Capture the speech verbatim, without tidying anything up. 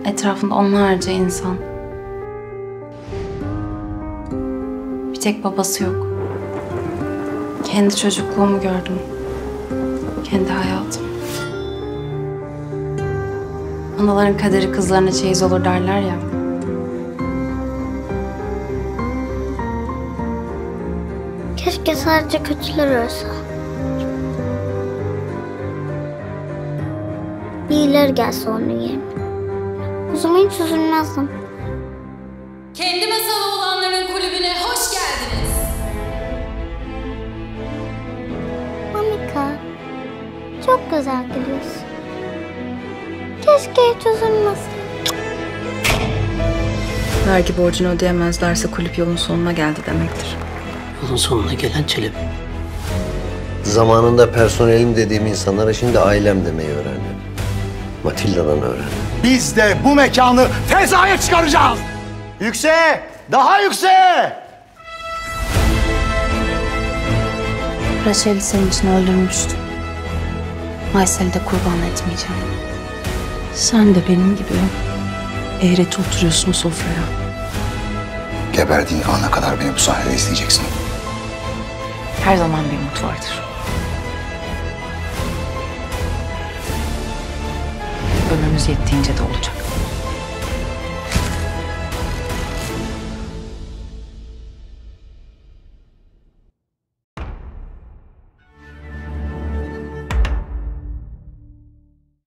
Etrafında onlarca insan. Bir tek babası yok. Kendi çocukluğumu gördüm. Kendi hayatım. Anaların kaderi kızlarına çeyiz olur derler ya. Keşke sadece kötüler olsa. İyiler gelse onun yerine. O zaman hiç üzülmezdim. Kendi masalı olanların kulübüne hoş geldiniz. Monika, çok güzel gülüyorsun. Keşke hiç üzülmesin. Vergi borcunu ödeyemezlerse kulüp yolun sonuna geldi demektir. Yolun sonuna gelen Çelebi. Zamanında personelim dediğim insanlara şimdi ailem demeyi öğrendim. Matilda'dan öğrendim. Biz de bu mekanı fezaya çıkaracağız. Yükseğe, daha yükseğe. Raşel'i senin için öldürmüştüm. Aysel'i de kurban etmeyeceğim. Sen de benim gibi eğreti oturuyorsun sofraya. Geberdiğin ana kadar beni bu sahnede izleyeceksin. Her zaman bir umut vardır. Ömrümüz yettiğince de olacak.